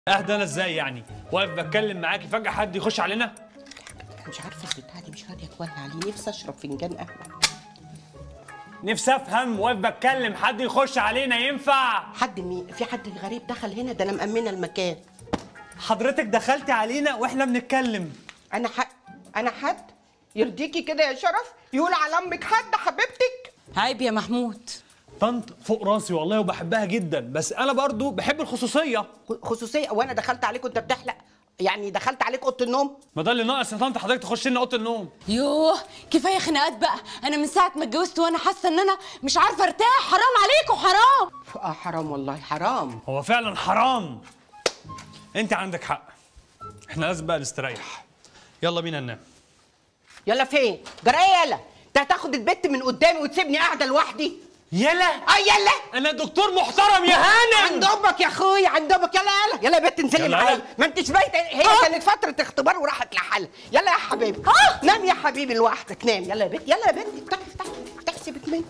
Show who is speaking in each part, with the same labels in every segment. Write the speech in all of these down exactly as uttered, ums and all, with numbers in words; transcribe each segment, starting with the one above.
Speaker 1: اهدى انا ازاي يعني؟ واقف بتكلم معاكي فجأة حد يخش علينا؟
Speaker 2: مش عارفه البتاعه دي مش راضيه تولع عليه، نفسي اشرب فنجان قهوه.
Speaker 1: نفسي افهم، واقف بتكلم حد يخش علينا ينفع؟
Speaker 2: حد مين؟ في حد غريب دخل هنا؟ ده انا مأمنه المكان.
Speaker 1: حضرتك دخلتي علينا واحنا بنتكلم.
Speaker 2: انا حد انا حد يرضيكي كده يا شرف؟ يقول على امك حد حبيبتك؟
Speaker 3: عيب يا محمود.
Speaker 1: طنط فوق راسي والله وبحبها جدا، بس انا برضو بحب الخصوصيه.
Speaker 2: خصوصيه؟ وانا دخلت عليك وانت بتحلق؟ يعني دخلت عليك اوضه النوم؟
Speaker 1: ما ده اللي ناقص يا طنط، حضرتك تخش لنا اوضه النوم.
Speaker 3: يوه كفايه خناقات بقى، انا من ساعه ما اتجوزت وانا حاسه ان انا مش عارفه ارتاح. حرام عليكم حرام.
Speaker 2: اه حرام والله حرام.
Speaker 1: هو فعلا حرام. انت عندك حق، احنا لازم بقى نستريح. يلا بينا ننام.
Speaker 2: يلا فين؟ جرى ايه يلا؟ انت هتاخد البت من قدامي وتسيبني قاعده لوحدي؟
Speaker 1: يلا
Speaker 2: اه يلا.
Speaker 1: انا دكتور محترم يا هانم.
Speaker 2: عند امك يا اخويا، عند امك. يلا يلا يلا يا بت انزلي معايا. ما انتش بايته، هي آه. كانت فتره اختبار وراحت لحالها. يلا يا حبيبي آه. نام يا حبيبي لوحدك، نام. يلا يا بت، يلا يا بت. افتحي افتحي افتحي سيبك مني.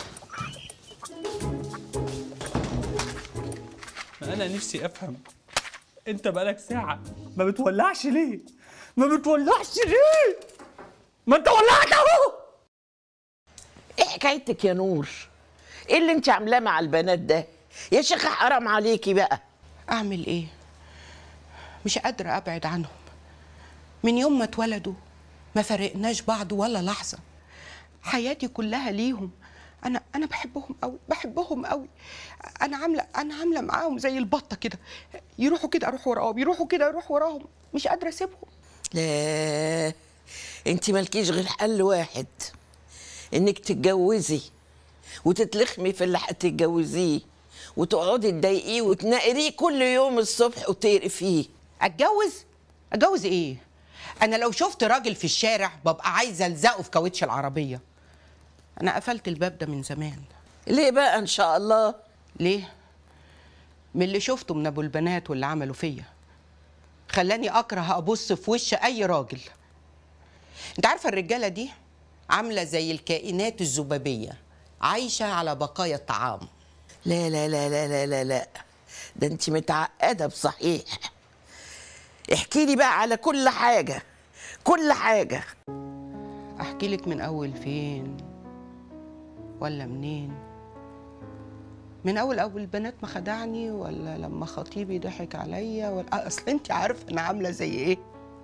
Speaker 1: انا نفسي افهم، انت بقالك ساعه ما بتولعش ليه؟ ما بتولعش ليه؟ ما انت ولعت اهو.
Speaker 4: ايه حكايتك يا نور؟ ايه اللي انت عاملاه مع البنات ده؟ يا شيخه حرام عليكي بقى.
Speaker 2: اعمل ايه؟ مش قادره ابعد عنهم. من يوم ما اتولدوا ما فرقناش بعض ولا لحظه. حياتي كلها ليهم. انا انا بحبهم قوي، بحبهم قوي. انا عامله انا عامله معاهم زي البطه كده، يروحوا كده اروح وراهم، يروحوا كده اروح وراهم. مش قادره اسيبهم.
Speaker 4: لا انت مالكيش غير حل واحد، انك تتجوزي وتتلخمي في اللي هتتجوزيه وتقعدي تضايقيه وتنقريه كل يوم الصبح وتقرفيه.
Speaker 2: اتجوز؟ اتجوز ايه؟ انا لو شفت راجل في الشارع ببقى عايزه الزقه في كاوتش العربيه. انا قفلت الباب ده من زمان.
Speaker 4: ليه بقى ان شاء الله؟
Speaker 2: ليه؟ من اللي شفته من ابو البنات واللي عملوا فيا خلاني اكره ابص في وش اي راجل. انت عارفه الرجاله دي عامله زي الكائنات الذبابيه، عايشه على بقايا الطعام.
Speaker 4: لا لا لا لا لا لا لا، ده انت متعقده بصحيح. احكي لي بقى على كل حاجه كل حاجه.
Speaker 2: احكي لك من اول فين ولا منين؟ من اول اول البنات ما خدعني، ولا لما خطيبي ضحك عليا، ولا اصل انت عارفه انا عامله زي ايه؟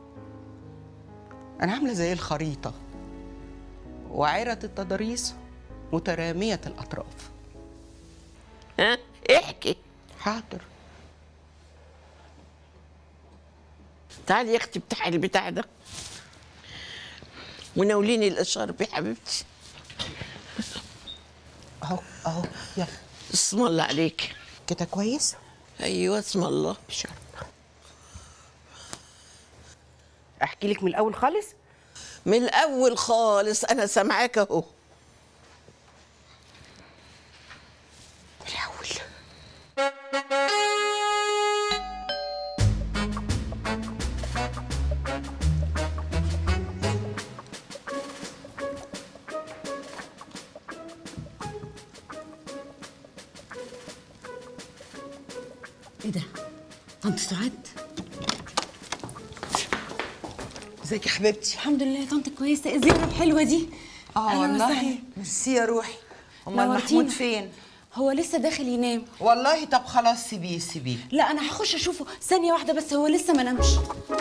Speaker 2: انا عامله زي الخريطه، وعيره التضاريس متراميه الاطراف.
Speaker 4: ها احكي.
Speaker 2: حاضر.
Speaker 4: تعالي يا اختي افتحي البتاع ده وناوليني الاشارب يا حبيبتي.
Speaker 2: اهو اهو يلا.
Speaker 4: اسم الله عليك.
Speaker 2: كده كويس؟
Speaker 4: ايوه اسم الله.
Speaker 2: شرب. احكي لك من الاول خالص؟
Speaker 4: من الاول خالص، انا سامعاك اهو.
Speaker 2: من الاول.
Speaker 3: ايه ده؟ طنط سعاد؟
Speaker 5: ازيك يا حبيبتي؟
Speaker 3: الحمد لله يا طنط كويسه. ايه الزياره الحلوه دي؟
Speaker 5: اه والله ميرسي يا روحي. امال محمود فين؟
Speaker 3: هو لسه داخل ينام.
Speaker 5: والله طب خلاص سيبيه سيبيه.
Speaker 3: لا انا هخش اشوفه ثانيه واحده بس، هو لسه ما نامش.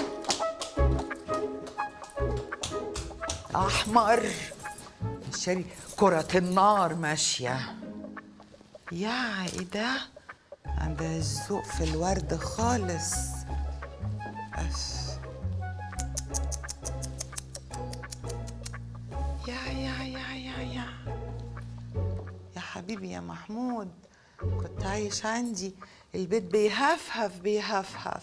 Speaker 5: احمر شاري كرة النار ماشيه. يا ايه ده؟ عندها الذوق في الورد خالص. أف. يا يا يا يا يا يا حبيبي يا محمود، كنت عايش عندي البيت بيهفهف بيهفهف.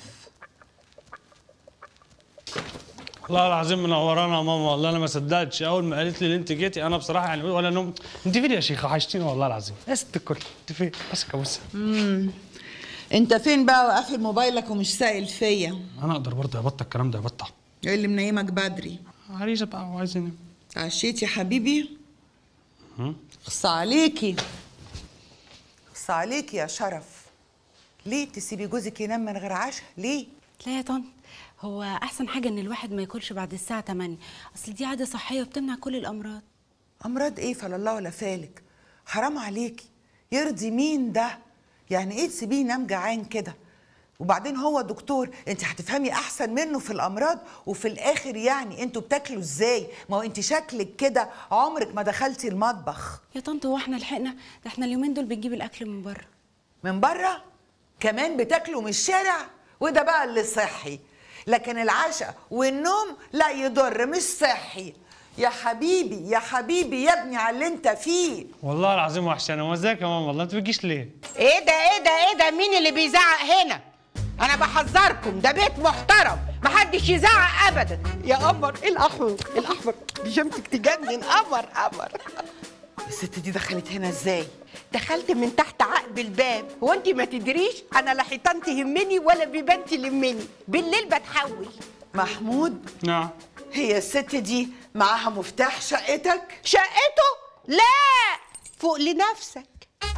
Speaker 1: والله العظيم منورانا يا ماما، والله انا ما صدقتش اول ما قالت لي ان انت جيتي. انا بصراحه يعني ولا نوم. انت فين يا شيخه؟ وحشتيني والله العظيم يا ست الكل. انت فين؟ ماسك ابوسها.
Speaker 5: امم انت فين بقى وقافل موبايلك ومش سائل فيا؟
Speaker 1: انا اقدر برضه يا بطه الكلام ده يا بطه.
Speaker 5: ايه اللي منيمك بدري؟
Speaker 1: عريسه بقى وعايز انام.
Speaker 5: عشيت يا حبيبي؟ اخص عليكي، اخص عليكي يا شرف. ليه تسيبي جوزك ينام من غير عشاء؟ ليه؟
Speaker 3: لا يا طنط، هو احسن حاجه ان الواحد ما ياكلش بعد الساعه تمانية، اصل دي عاده صحيه وبتمنع كل الامراض.
Speaker 5: امراض ايه؟ فلا الله ولا فالك، حرام عليكي، يرضي مين ده؟ يعني ايه تسيبيه ينام جعان كده؟ وبعدين هو دكتور، انت هتفهمي احسن منه في الامراض. وفي الاخر يعني انتوا بتاكلوا ازاي؟ ما هو انت شكلك كده عمرك ما دخلتي المطبخ.
Speaker 3: يا طنط هو احنا لحقنا؟ ده احنا اليومين دول بنجيب الاكل من بره.
Speaker 5: من بره؟ كمان بتاكلوا من الشارع؟ وده بقى اللي صحي، لكن العشاء والنوم لا يضر، مش صحي. يا حبيبي يا حبيبي يا ابني على اللي انت فيه.
Speaker 1: والله العظيم وحشانه. وازيك يا ماما؟ والله انت بتجيش ليه؟
Speaker 2: ايه ده ايه ده ايه ده؟ مين اللي بيزعق هنا؟ انا بحذركم، ده بيت محترم، محدش يزعق ابدا. يا قمر ايه الاحمر الاحمر، بيجامتك تجنن. قمر قمر.
Speaker 5: الست دي دخلت هنا ازاي؟
Speaker 2: دخلت من تحت عقب الباب. هو انت ما تدريش انا لا حيطان تهمني ولا بيبان تلمني، بالليل بتحول.
Speaker 5: محمود،
Speaker 1: نعم.
Speaker 5: هي الست دي معاها مفتاح شقتك؟
Speaker 2: شقته؟ لا، فوق لنفسك.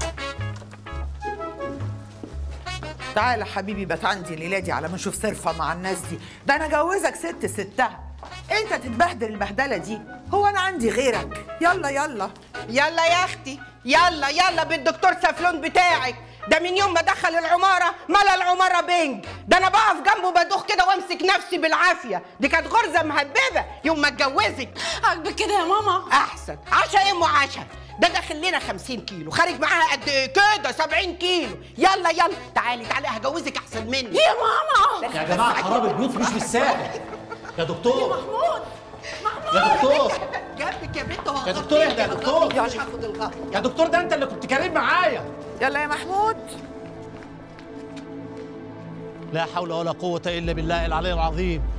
Speaker 5: تعالى حبيبي بات عندي الليله دي على ما اشوف صرفه مع الناس دي. ده انا جوزك ست ستها، انت تتبهدل البهدله دي؟ هو انا عندي غيرك؟ يلا يلا
Speaker 2: يلا يا اختي، يلا يلا بالدكتور سفلون بتاعك. ده من يوم ما دخل العماره ملا العماره بنج. ده انا بقف جنبه بدوخ كده وامسك نفسي بالعافيه. دي كانت غرزه مهببه يوم ما اتجوزك.
Speaker 3: عاجبك كده يا ماما؟
Speaker 2: احسن. عشا ايه ام عشا؟ ده داخل لنا خمسين كيلو، خارج معاها قد ايه كده؟ سبعين كيلو. يلا يلا تعالي تعالي هجوزك احسن مني.
Speaker 3: يا ماما
Speaker 6: يا جماعه خراب البيوت مش بالساهل. يا دكتور
Speaker 3: محمود،
Speaker 6: يا دكتور
Speaker 2: جنبك يا بنت. هو
Speaker 6: يا دكتور اهدى يا دكتور.
Speaker 2: مش هاخد الغلط.
Speaker 6: يا دكتور ده انت اللي كنت كريم معايا.
Speaker 5: يلا يا محمود.
Speaker 6: لا حول ولا قوه الا بالله العلي العظيم.